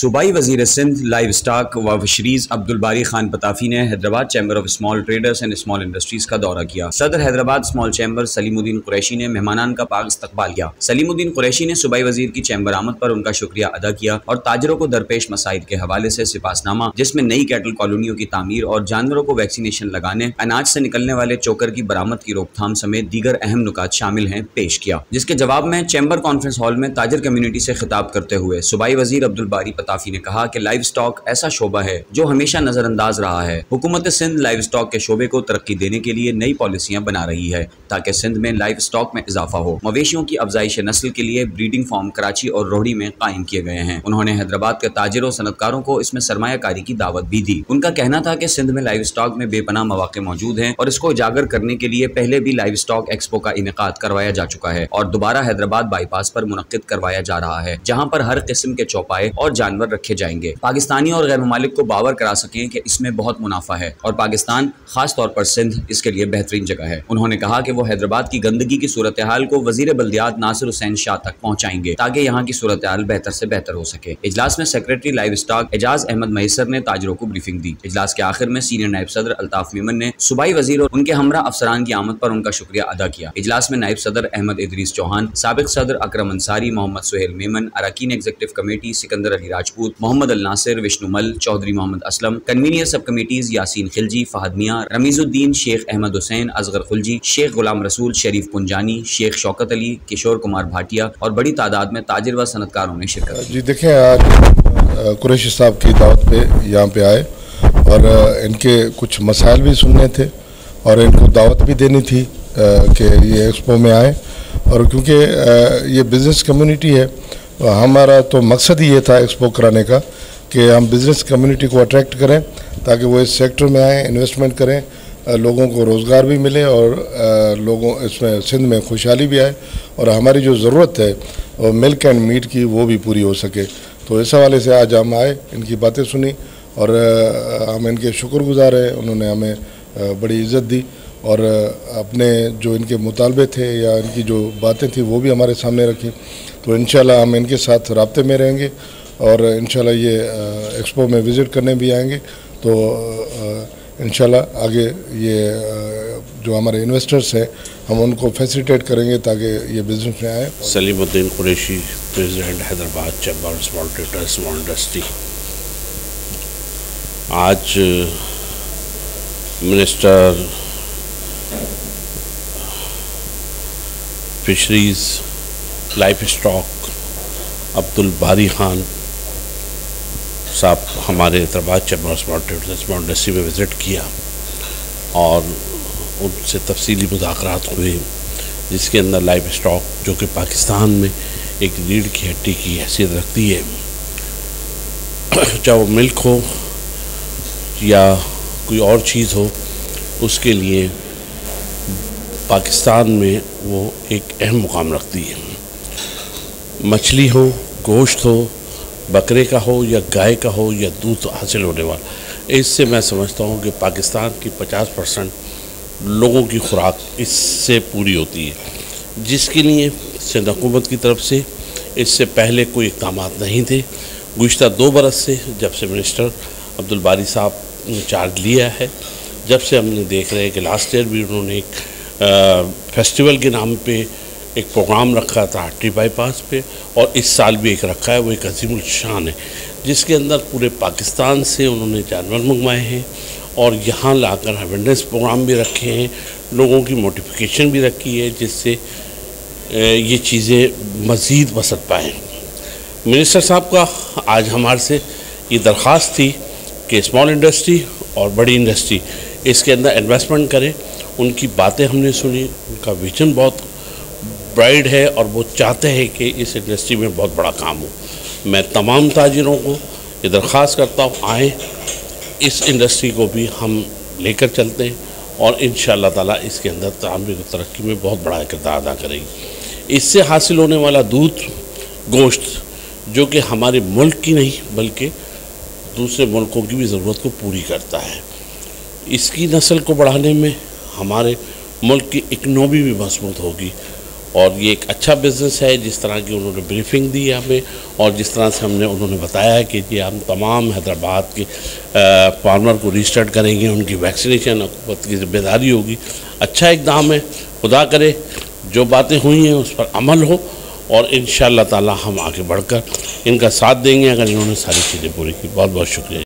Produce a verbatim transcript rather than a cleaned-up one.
सूबाई वज़ीर Sindh livestock व फिशरीज अब्दुल बारी खान पताफी ने Hyderabad chamber of small traders and small industries का दौरा किया। सदर हैदराबाद स्मॉल चैम्बर सलीमुद्दीन कुरैशी ने मेहमानान का पाक इस्तकबाल किया। सलीमुद्दीन कुरैशी ने सूबाई वज़ीर की चैम्बर आमद पर उनका शुक्रिया अदा किया और ताजरों को दरपेश मसाइल के हवाले से सिपासनामा, जिसमें नई कैटल कॉलोनियों की तामीर और जानवरों को वैक्सीनेशन लगाने, अनाज से निकलने वाले चोकर की बरामद की रोकथाम समेत दीगर अहम नुकात शामिल हैं, पेश किया। जिसके जवाब में चैम्बर कॉन्फ्रेंस हॉल में ताजर कम्युनिटी से खिताब करते हुए सूबाई वज़ीर अब्दुल बारी पताफी ने कहा कि लाइव स्टॉक ऐसा शोबा है जो हमेशा नजरअंदाज रहा है। हुकूमत सिंध लाइव स्टॉक के शोबे को तरक्की देने के लिए नई पॉलिसियां बना रही है ताकि सिंध में लाइव स्टॉक में इजाफा हो। मवेशियों की अफजाइश नस्ल के लिए ब्रीडिंग फार्म कराची और रोहड़ी में कायम किए गए हैं। उन्होंने हैदराबाद के ताजिरों सनतकारों को इसमें सरमायाकारी की दावत भी दी। उनका कहना था कि सिंध में लाइव स्टॉक में बेपनाह मौके मौजूद हैं और इसको उजागर करने के लिए पहले भी लाइव स्टॉक एक्सपो का इनेकाद करवाया जा चुका है और दोबारा हैदराबाद बाईपास पर मुनक्किद करवाया जा रहा है, जहाँ पर हर किस्म के चौपाए और जानवर रखे जाएंगे। पाकिस्तानी और गैर ममालिक को बावर करा सकें कि इसमें बहुत मुनाफा है और पाकिस्तान खास तौर पर सिंध इसके लिए बेहतरीन जगह है। उन्होंने कहा कि वो हैदराबाद की गंदगी की सूरत हाल को वजीर बल्दियात नासिर हुसैन शाह तक पहुँचाएंगे ताकि यहाँ की सूरत हाल बेहतर से बेहतर हो सके। इजलास में secretary livestock Ejaz Ahmed Maisar ने ताजरों को ब्रीफिंग दी। इजलास के आखिर में सीनियर नायब सदर अल्ताफ मेमन ने सूबाई वजीर और उनके हमरा अफसरान की आमद पर उनका शुक्रिया अदा किया। इजलास में नायब सदर अहमद इदरीस चौहान, साबिक सदर अकरम अंसारी, मोहम्मद सुहेल मेमन, अरकान executive committee Sikandar Ali Rajput, Mohammad Al Nasir, Vishnumal, Chaudhry Mohammad Aslam, convener sub committees Yasin Khilji, Fahad Mian, Ramizuddin, Sheikh Ahmed Hussain, Asghar Khulji, Sheikh Ghulam Rasool, Sharif Punjani, Sheikh Shaukat Ali, Kishore Kumar Bhatia और बड़ी तादाद में ताजिर व सनतकारों ने शिरकत की। जी देखें, आज कुरैशी साहब की दावत पे यहाँ पे आए और इनके कुछ मसाइल भी सुनने थे और इनको दावत भी देनी थी कि ये एक्सपो में आए। और क्योंकि ये बिज़नेस कम्युनिटी है, हमारा तो मकसद ही ये था एक्सपो कराने का कि हम बिज़नेस कम्युनिटी को अट्रैक्ट करें ताकि वो इस सेक्टर में आएँ, इन्वेस्टमेंट करें, लोगों को रोज़गार भी मिले और लोगों इसमें सिंध में खुशहाली भी आए और हमारी जो ज़रूरत है और मिल्क एंड मीट की वो भी पूरी हो सके। तो इस हवाले से आज हम आए, इनकी बातें सुनी और हम इनके शुक्रगुजार हैं। उन्होंने हमें बड़ी इज़्ज़त दी और अपने जो इनके मुतालबे थे या इनकी जो बातें थी वो भी हमारे सामने रखी। तो इंशाल्लाह हम इनके साथ राब्ते में रहेंगे और इंशाल्लाह ये एक्सपो में विज़िट करने भी आएंगे। तो इंशाल्लाह आगे ये जो हमारे इन्वेस्टर्स हैं हम उनको फैसिलिटेट करेंगे ताकि ये बिज़नेस में आए। Salimuddin Qureshi, president Hyderabad chamber small traders small industry. आज minister fisheries life stock Abdul Bari Khan Sahab हमारे Hyderabad chamber of small traders small industry में विज़िट किया और उनसे तफसीली मुज़ाकरात हुए, जिसके अंदर लाइफ स्टॉक जो कि पाकिस्तान में एक रीढ़ की हड्डी की हैसियत रखती है, चाहे वो मिल्क हो या कोई और चीज़ हो, उसके लिए पाकिस्तान में वो एक अहम मुकाम रखती है। मछली हो, गोश्त हो, बकरे का हो या गाय का हो या दूध हासिल होने वाला, इससे मैं समझता हूँ कि पाकिस्तान की पचास परसेंट लोगों की खुराक इससे पूरी होती है, जिसके लिए सिंध हुकूमत की तरफ से इससे पहले कोई इक़दाम नहीं थे। गुज़िश्ता दो बरस से जब से मिनिस्टर अब्दुल बारी साहब ने चार्ज लिया है, जब से हमने देख रहे हैं कि लास्ट ईयर भी उन्होंने एक आ, फेस्टिवल के नाम पे एक प्रोग्राम रखा था हट्टी बाईपास पे और इस साल भी एक रखा है, वो एक अजीमुल शान है, जिसके अंदर पूरे पाकिस्तान से उन्होंने जानवर मंगवाए हैं और यहाँ लाकर अवेयरनेस प्रोग्राम भी रखे हैं, लोगों की मोटिफिकेशन भी रखी है, जिससे ये चीज़ें मज़ीद बसत पाएँ। मिनिस्टर साहब का आज हमारे से ये दरख्वास्त थी कि स्मॉल इंडस्ट्री और बड़ी इंडस्ट्री इसके अंदर इन्वेस्टमेंट करें। उनकी बातें हमने सुनी, उनका विजन बहुत ब्राइट है और वो चाहते हैं कि इस इंडस्ट्री में बहुत बड़ा काम हो। मैं तमाम ताजिरों को ये दरख्वास्त करता हूँ, आए इस इंडस्ट्री को भी हम लेकर चलते हैं और इंशाअल्लाह ताला इसके अंदर तामीर और तरक्की में बहुत बड़ा किरदार अदा करेगी। इससे हासिल होने वाला दूध, गोश्त, जो कि हमारे मुल्क की नहीं बल्कि दूसरे मुल्कों की भी ज़रूरत को पूरी करता है, इसकी नस्ल को बढ़ाने में हमारे मुल्क की इकनॉमी भी मजबूत होगी और ये एक अच्छा बिज़नेस है। जिस तरह की उन्होंने ब्रीफिंग दी है हमें और जिस तरह से हमने उन्होंने बताया है कि ये हम तमाम हैदराबाद के फार्मर को रजिस्टर्ड करेंगे, उनकी वैक्सीनेशन हुकूमत की जिम्मेदारी होगी। अच्छा इक़दाम है, खुदा करे जो बातें हुई हैं उस पर अमल हो और इंशाअल्लाह ताला हम आगे बढ़कर इनका साथ देंगे अगर इन्होंने सारी चीज़ें पूरी की। बहुत बहुत शुक्रिया।